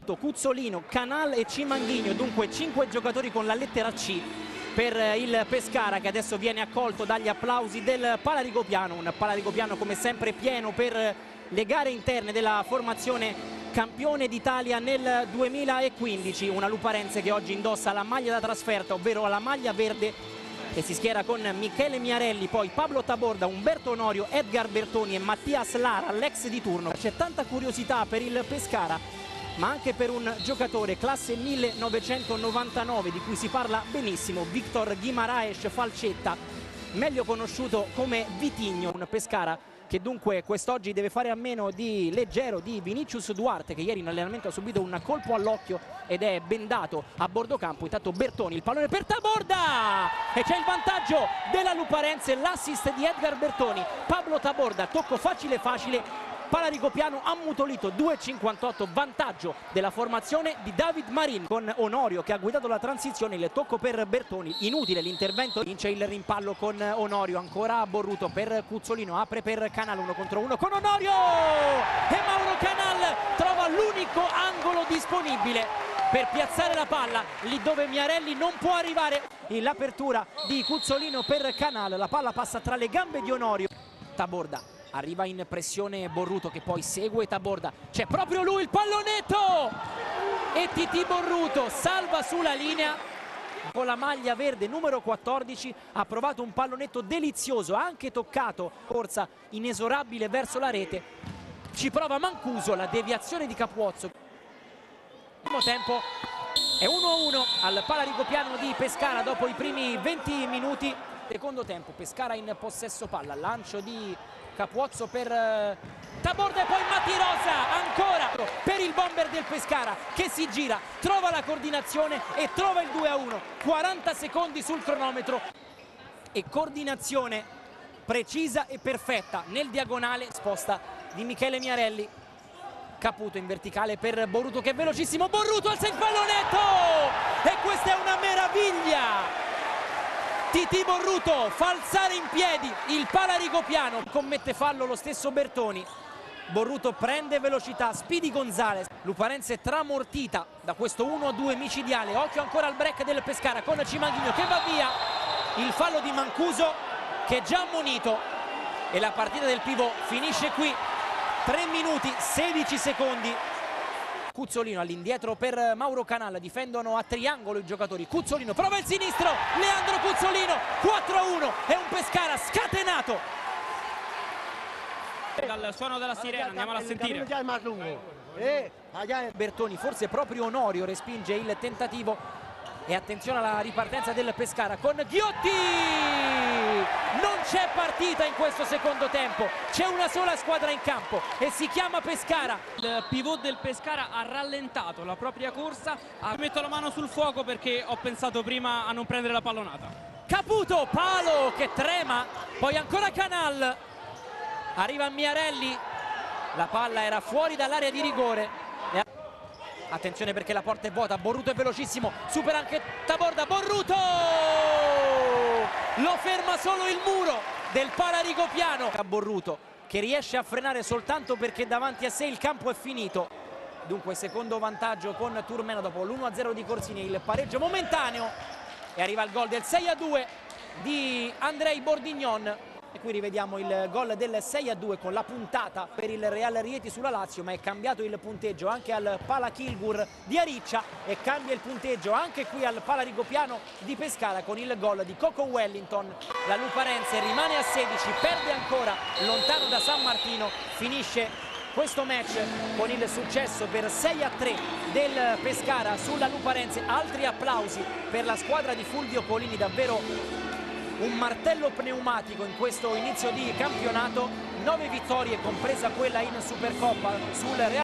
Caputo, Cuzzolino, Canal e Cimanghigno, dunque 5 giocatori con la lettera C per il Pescara, che adesso viene accolto dagli applausi del Palarigopiano, un Palarigopiano come sempre pieno per le gare interne della formazione campione d'Italia nel 2015, una Luparense che oggi indossa la maglia da trasferta, ovvero la maglia verde, e si schiera con Michele Miarelli, poi Pablo Taborda, Umberto Onorio, Edgar Bertoni e Mattias Lara, l'ex di turno. C'è tanta curiosità per il Pescara, ma anche per un giocatore classe 1999 di cui si parla benissimo, Victor Guimaraes Falcetta, meglio conosciuto come Vitigno. Un Pescara che dunque quest'oggi deve fare a meno di Leggero, di Vinicius Duarte, che ieri in allenamento ha subito un colpo all'occhio ed è bendato a bordo campo. Intanto Bertoni, il pallone per Taborda e c'è il vantaggio della Luparense, l'assist di Edgar Bertoni. Pablo Taborda, tocco facile facile, Palarigopiano ammutolito, 2,58, vantaggio della formazione di David Marin, con Onorio che ha guidato la transizione. Il tocco per Bertoni, inutile l'intervento, vince il rimpallo con Onorio, ancora Borruto per Cuzzolino, apre per Canal, 1 contro 1 con Onorio e Mauro Canal trova l'unico angolo disponibile per piazzare la palla lì dove Miarelli non può arrivare. L'apertura di Cuzzolino per Canal, la palla passa tra le gambe di Onorio. Taborda arriva in pressione Borruto che poi segue Taborda, c'è proprio lui il pallonetto e Titi Borruto salva sulla linea con la maglia verde numero 14. Ha provato un pallonetto delizioso, ha anche toccato, corsa inesorabile verso la rete, ci prova Mancuso, la deviazione di Capuozzo. Primo tempo è 1-1 al Palarigopiano di Pescara dopo i primi 20 minuti. Secondo tempo Pescara in possesso palla, lancio di Capuozzo per Taborda e poi Matirosa ancora per il bomber del Pescara che si gira, trova la coordinazione e trova il 2-1, 40 secondi sul cronometro e coordinazione precisa e perfetta nel diagonale, sposta di Michele Miarelli. Caputo in verticale per Borruto che è velocissimo, Borruto alza il pallonetto e questa è una meraviglia. Titi Borruto fa alzare in piedi il Palarigopiano, commette fallo lo stesso Bertoni. Borruto prende velocità, Speedy Gonzales, Luparense tramortita da questo 1-2 micidiale. Occhio ancora al break del Pescara con Cimanghigno che va via, il fallo di Mancuso che è già ammonito e la partita del pivot finisce qui. 3 minuti 16 secondi. Cuzzolino all'indietro per Mauro Canal, difendono a triangolo i giocatori. Cuzzolino prova il sinistro, Leandro Cuzzolino, 4-1, è un Pescara scatenato. Dal suono della sirena andiamola a sentire. Bertoni, forse proprio Onorio respinge il tentativo e attenzione alla ripartenza del Pescara con Ghiotti. Non c'è partita in questo secondo tempo, c'è una sola squadra in campo e si chiama Pescara. Il pivot del Pescara ha rallentato la propria corsa, metto la mano sul fuoco perché ho pensato prima a non prendere la pallonata. Caputo, palo che trema, poi ancora Canal, arriva Miarelli, la palla era fuori dall'area di rigore. Attenzione perché la porta è vuota, Borruto è velocissimo, supera anche Taborda, Borruto! Lo ferma solo il muro del Palarigopiano. Borruto che riesce a frenare soltanto perché davanti a sé il campo è finito. Dunque secondo vantaggio con Turmena dopo l'1-0 di Corsini, il pareggio momentaneo e arriva il gol del 6-2 di Andrei Bordignon. E qui rivediamo il gol del 6-2 con la puntata per il Real Rieti sulla Lazio, ma è cambiato il punteggio anche al Pala Kilgur di Ariccia e cambia il punteggio anche qui al Palarigopiano di Pescara con il gol di Coco Wellington. La Luparense rimane a 16, perde ancora lontano da San Martino, finisce questo match con il successo per 6-3 del Pescara sulla Luparense. Altri applausi per la squadra di Fulvio Polini, davvero un martello pneumatico in questo inizio di campionato. 9 vittorie compresa quella in Supercoppa sul Real